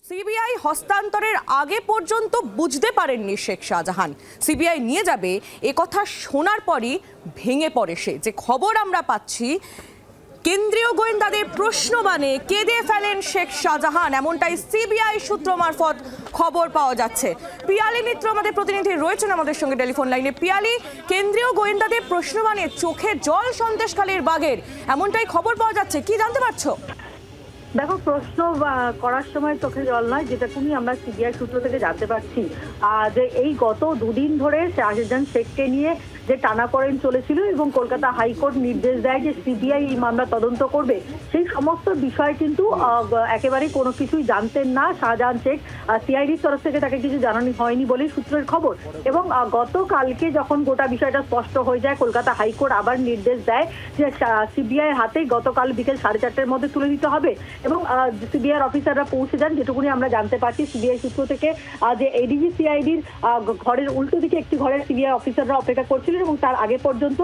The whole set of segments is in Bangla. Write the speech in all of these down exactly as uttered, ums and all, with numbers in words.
সিবিআই হস্তান্তরের আগে পর্যন্ত বুঝতে পারেননি শেখ শাহজাহান। সিবিআই নিয়ে যাবে এ কথা শোনার পরই ভেঙে পড়ে সে। যে খবর আমরা পাচ্ছি, কেন্দ্রীয় গোয়েন্দাদের প্রশ্নবাণে কেঁদে ফেলেন শেখ শাহজাহান, এমনটাই সিবিআই সূত্র মারফত খবর পাওয়া যাচ্ছে। পিয়ালি মিত্র আমাদের প্রতিনিধি রয়েছেন আমাদের সঙ্গে টেলিফোন লাইনে। পিয়ালি, কেন্দ্রীয় গোয়েন্দাদের প্রশ্নবাণে চোখে জল সন্দেশখালীর বাঘের, এমনটাই খবর পাওয়া যাচ্ছে, কি জানতে পারছো? দেখো, প্রশ্ন করার সময় চোখে জল নয়, যেটা তুমি আমরা সিবিআই সূত্র থেকে জানতে পারছি যে এই গত দুদিন ধরে শাহজাহান শেখকে নিয়ে যে টানাপোড়েন চলেছিল এবং কলকাতা হাইকোর্ট নির্দেশ দেয় যে সিবিআই এই মামলা তদন্ত করবে, সেই সমস্ত বিষয় কিন্তু একেবারে কোনো কিছুই জানতেন না শাহজাহান শেখ। সিআইডির তরফ থেকে তাকে কিছু জানানো হয়নি বলেই সূত্রের খবর। এবং গতকালকে যখন গোটা বিষয়টা স্পষ্ট হয়ে যায়, কলকাতা হাইকোর্ট আবার নির্দেশ দেয় যে সিবিআই হাতে গতকাল বিকেল সাড়ে চারটের মধ্যে তুলে দিতে হবে। এবং সিবিআই অফিসাররা পৌঁছে যান, যেটুকুনি আমরা জানতে পারছি সিবিআই সূত্র থেকে, যে এডিজি সিআইডির ঘরের উল্টো দিকে একটি ঘরের সিবিআই অফিসাররা অপেক্ষা করছিলেন এবং তার আগে পর্যন্ত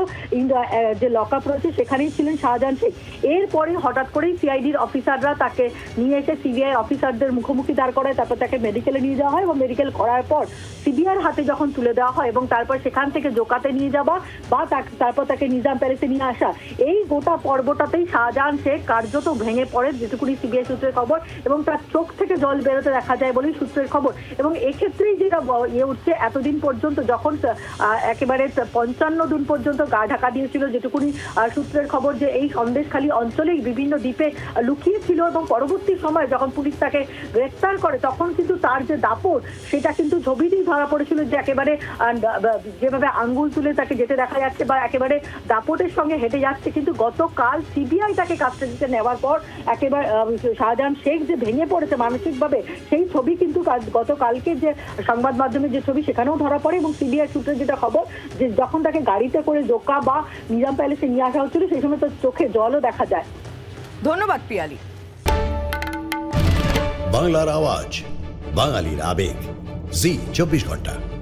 যে লকআপ রয়েছে সেখানেই ছিলেন শাহজাহান শেখ। এরপরে হঠাৎ করেই সিআইডির অফিসাররা তাকে নিয়ে এসে সিবিআই অফিসারদের মুখোমুখি দাঁড় করায়, তারপর তাকে মেডিকেলে নিয়ে যাওয়া হয় এবং মেডিকেল করার পর সিবিআইয়ের হাতে যখন তুলে দেওয়া হয় এবং তারপর সেখান থেকে জোকাতে নিয়ে যাওয়া বা তারপর তাকে নিজাম প্যালেসে নিয়ে আসা, এই গোটা পর্বটাতেই শাহজাহান শেখ কার্যত ভেঙে পড়ে, যেটুকুনি সিবিআই সূত্রের খবর। এবং তার চোখ থেকে জল বেরোতে দেখা যায় বলেই সূত্রের খবর। এবং এক্ষেত্রেই যেটা ইয়ে উঠছে, এতদিন পর্যন্ত যখন একেবারে পঞ্চান্ন দিন পর্যন্ত গা ঢাকা দিয়েছিল, যেটুকুনি সূত্রের খবর, যে এই সন্দেশখালী অঞ্চলেই বিভিন্ন দ্বীপে লুকিয়ে ছিল এবং পরবর্তী সময় যখন পুলিশ তাকে গ্রেফতার করে তখন কিন্তু তার যে দাপট সেটা কিন্তু ছবিতেই ধরা পড়েছিল, যে একেবারে যেভাবে আঙ্গুল তুলে তাকে যেতে দেখা যাচ্ছে বা একেবারে দাপটের সঙ্গে হেঁটে যাচ্ছে। কিন্তু গতকাল সিবিআই তাকে কাস্টাডিতে নেওয়ার পর একেবারে শাহজাহান শেখ যে ভেঙে পড়েছে মানসিকভাবে, সেই ছবি কিন্তু গতকালকে যে সংবাদ মাধ্যমে যে ছবি সেখানেও ধরা পড়ে। এবং সিবিআই সূত্রে যেটা খবর, যে যখন তাকে গাড়িতে করে জোকা বা নিজাম প্যালেসে নিয়ে আসা হচ্ছিল সেই সময় তার চোখে জলও দেখা যায়। ধন্যবাদ পিয়ালি। বাংলার আওয়াজ, বাঙালির আবেগ, জি চব্বিশ ঘন্টা।